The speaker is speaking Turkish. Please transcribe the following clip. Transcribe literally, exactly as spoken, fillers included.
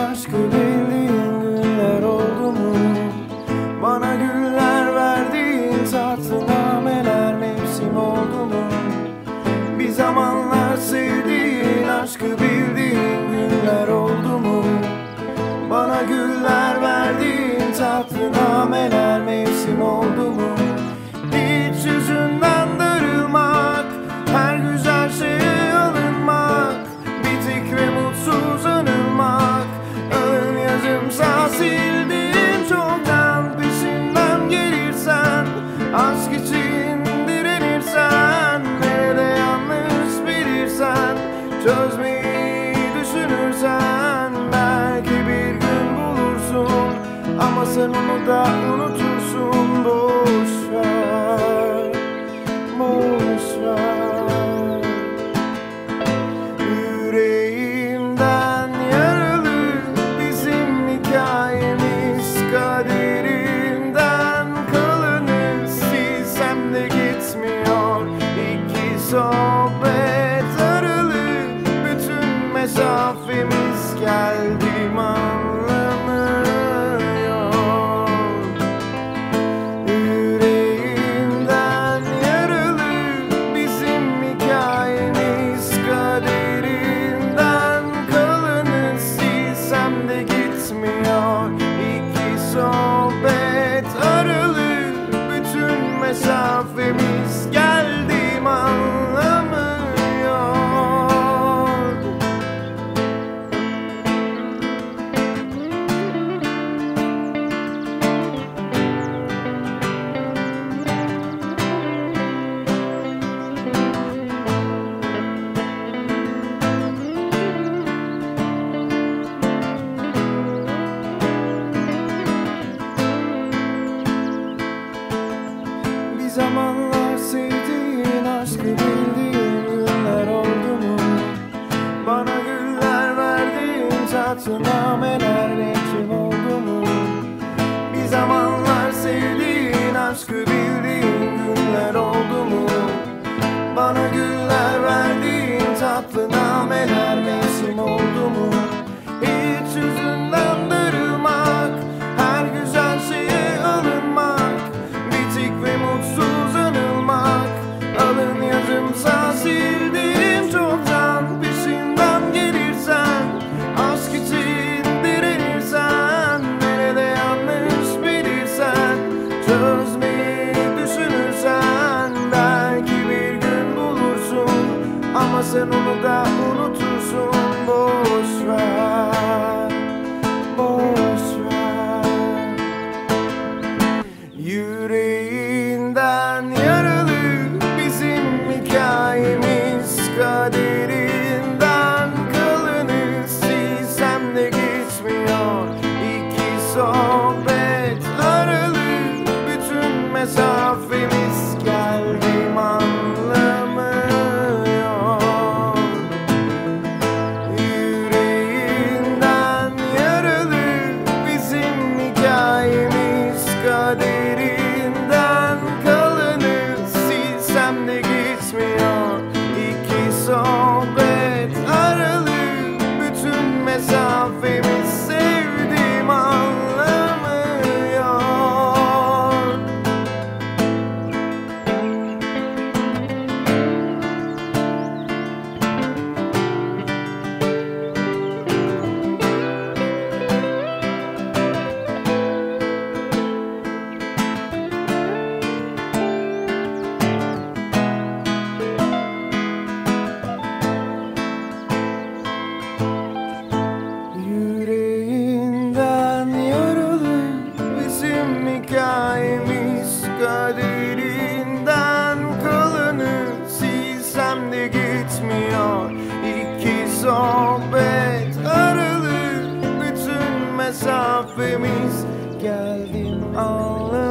aşkı bildiğin günler oldu mu? Bana güller verdiğin tatlı nameler mevsim oldu mu? Bir zamanlar sevdiğin aşkı bildiğin günler oldu mu? Bana güller verdiğin tatlı nameler mevsim oldu mu? Hiç yüzünden darılmak, her güzel şeye alınmak, bitik ve mutsuz anılmak, ön yazımsa sildiğim çoktan, peşinden gelirsen, aşk için direnirsen, nerede yanlış bilirsen, çözmeyi düşünürsen, belki bir gün bulursun, ama sen onu da unutursun. Boş ver, boş ver. Yüreğimden yaralı bizim hikayemiz, kaderimden kalanı silsem de gitmiyor. İki sohbet aralı bütün mesafemiz, geldim anlamıyor. Yüreğimden yaralı bizim hikayemiz, kaderimden kalanı silsem de gitmiyor. İki sohbet aralı bütün mesafemiz, geldim anlamıyor. Bir zamanlar sevdiğin aşkı bildiğin günler oldu mu? Bana güller verdiğin tatlı nameler mevsim oldu mu? Bir zamanlar sevdiğin aşkı bildiğin günler oldu mu? Bana güller verdiğin tatlı nameler mevsim oldu mu? Hiç yüzünden darılmak, her güzel şeye alınmak, bitik ve mutsuz anılmak, alın yazımsa sildiğim çoktan, peşinden gelirsen, aşk için direnirsen, nerede yanlış bilirsen, çözmeyi düşünürsen, belki bir gün bulursun, ama sen onu da unutursun. Boş ver, boş ver. Yüreğinden yaralı bizim hikayemiz, kaderinden kalanı silsem de gitmiyor. İki sohbet aralı bütün mesafemiz, geldim anlamıyor. Yüreğinden yaralı bizim hikayemiz, kaderinden kalanı silsem de gitmiyor. İki sohbet aralı bütün mesafemiz, sevdim anlamıyor. Yüreğinden yaralı bizim hikayemiz, kaderinden kalanı silsem de gitmiyor. İki sohbet aralı bütün mesafemiz, geldim anlamıyor.